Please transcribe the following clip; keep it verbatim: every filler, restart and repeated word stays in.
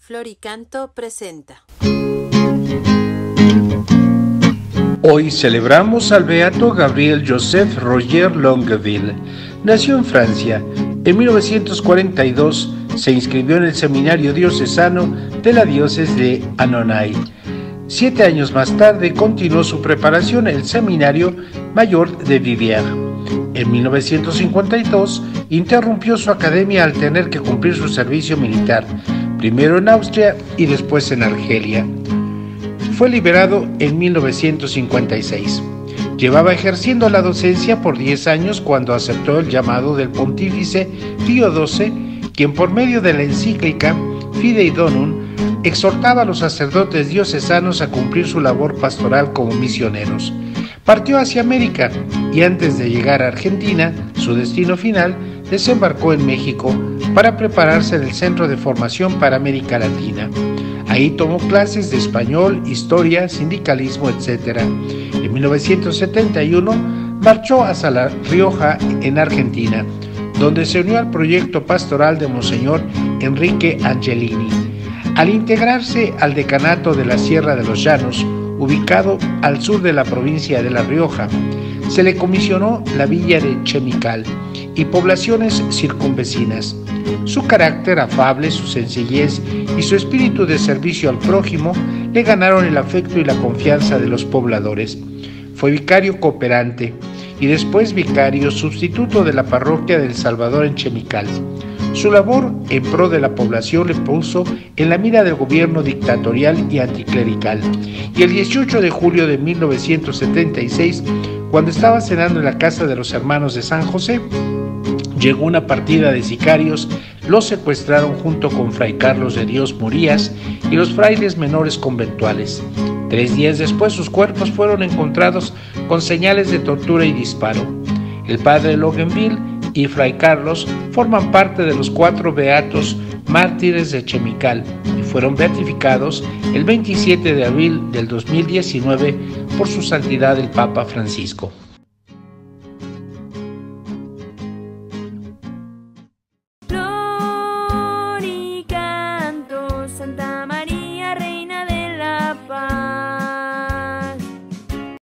Floricanto presenta. Hoy celebramos al beato Gabriel Joseph Roger Longueville. Nació en Francia. En mil novecientos cuarenta y dos se inscribió en el seminario diocesano de la diócesis de Annonay. Siete años más tarde continuó su preparación en el seminario mayor de Viviers. En mil novecientos cincuenta y dos interrumpió su academia al tener que cumplir su servicio militar, primero en Austria y después en Argelia. Fue liberado en mil novecientos cincuenta y seis. Llevaba ejerciendo la docencia por diez años cuando aceptó el llamado del pontífice Pío doce, quien por medio de la encíclica Fidei Donum exhortaba a los sacerdotes diocesanos a cumplir su labor pastoral como misioneros. Partió hacia América y antes de llegar a Argentina, su destino final, desembarcó en México para prepararse en el Centro de Formación para América Latina. Ahí tomó clases de español, historia, sindicalismo, etcétera. En mil novecientos setenta y uno marchó hacia La Rioja, en Argentina, donde se unió al proyecto pastoral de Monseñor Enrique Angelini. Al integrarse al decanato de la Sierra de los Llanos, ubicado al sur de la provincia de La Rioja, se le comisionó la villa de Chemical y poblaciones circunvecinas. Su carácter afable, su sencillez y su espíritu de servicio al prójimo le ganaron el afecto y la confianza de los pobladores. Fue vicario cooperante y después vicario sustituto de la parroquia del Salvador en Chemical. Su labor en pro de la población le puso en la mira del gobierno dictatorial y anticlerical. Y el dieciocho de julio de mil novecientos setenta y seis, cuando estaba cenando en la casa de los hermanos de San José, llegó una partida de sicarios, los secuestraron junto con Fray Carlos de Dios Murías y los frailes menores conventuales. Tres días después sus cuerpos fueron encontrados con señales de tortura y disparo. El padre Longueville y Fray Carlos forman parte de los cuatro beatos mártires de Chemical y fueron beatificados el veintisiete de abril del dos mil diecinueve por su santidad el Papa Francisco.